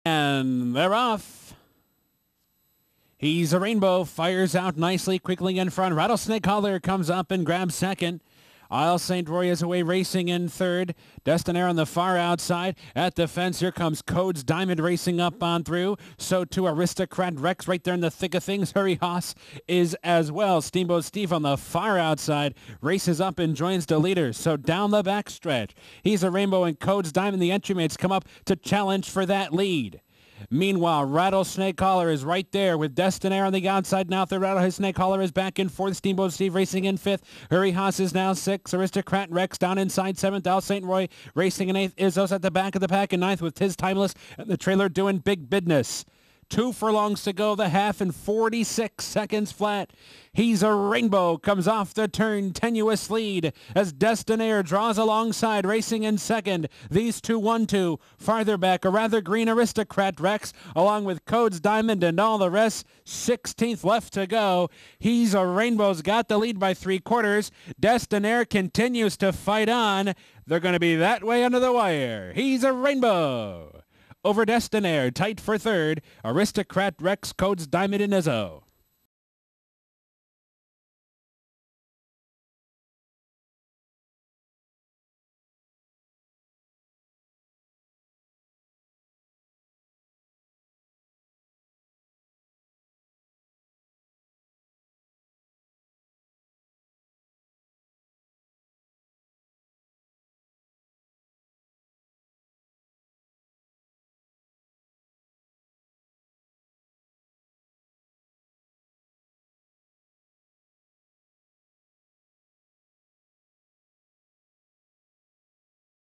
And they're off. He's a Rainbow, fires out nicely, quickly in front. Rattlesnake Holler comes up and grabs second. Isle St. Roy is away racing in third. Destinaire on the far outside. At the fence, here comes Codes Diamond racing up on through. So too Aristocrat Rex right there in the thick of things. Hurry Haas is as well. Steamboat Steve on the far outside races up and joins the leaders. So down the backstretch, he's a Rainbow and Codes Diamond. The entry mates come up to challenge for that lead. Meanwhile, Rattlesnake Holler is right there with Destinaire on the outside. Now the Rattlesnake Holler is back in fourth. Steamboat Steve racing in fifth. Hurry Haas is now sixth. Aristocrat Rex down inside seventh. Isle St. Roy racing in eighth. Izzos at the back of the pack in ninth with Tis Timeless and the trailer doing big business. 2 furlongs to go, the half, and 46 seconds flat. He's a Rainbow, comes off the turn, tenuous lead as Destinaire draws alongside, racing in second. These two 1-2. Farther back, a rather green Aristocrat Rex, along with Codes Diamond and all the rest. 16th left to go. He's a Rainbow's got the lead by 3/4. Destinaire continues to fight on. They're going to be that way under the wire. He's a Rainbow. Over Destinaire, tight for third. Aristocrat Rex, Codes Diamond, and Izzo.